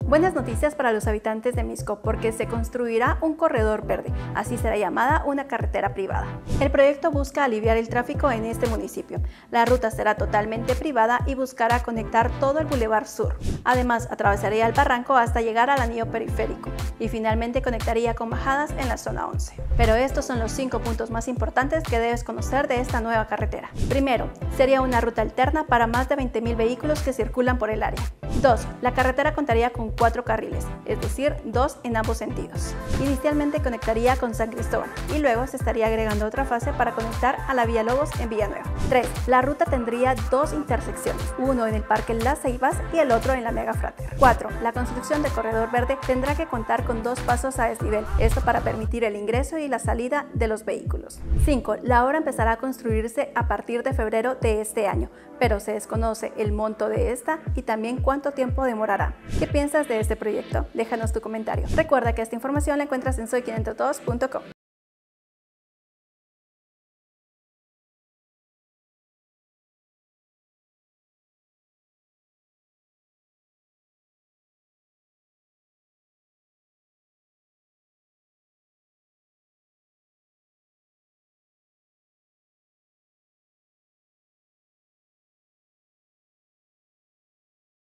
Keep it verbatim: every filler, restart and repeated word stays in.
Buenas noticias para los habitantes de Misco porque se construirá un corredor verde, así será llamada una carretera privada. El proyecto busca aliviar el tráfico en este municipio. La ruta será totalmente privada y buscará conectar todo el Boulevard Sur. Además, atravesaría el barranco hasta llegar al anillo periférico y finalmente conectaría con bajadas en la zona once. Pero estos son los cinco puntos más importantes que debes conocer de esta nueva carretera. Primero, sería una ruta alterna para más de veinte mil vehículos que circulan por el área. dos. La carretera contaría con cuatro carriles, es decir, dos en ambos sentidos. Inicialmente conectaría con San Cristóbal y luego se estaría agregando otra fase para conectar a la Vía Lobos en Villanueva. tres. La ruta tendría dos intersecciones, uno en el Parque Las Ceibas y el otro en la Mega Frater. cuatro. La construcción de Corredor Verde tendrá que contar con dos pasos a desnivel, esto para permitir el ingreso y la salida de los vehículos. cinco. La obra empezará a construirse a partir de febrero de este año, pero se desconoce el monto de esta y también cuánto tiempo demorará. ¿Qué piensas de este proyecto? Déjanos tu comentario. Recuerda que esta información la encuentras en soy quien entre todos punto com.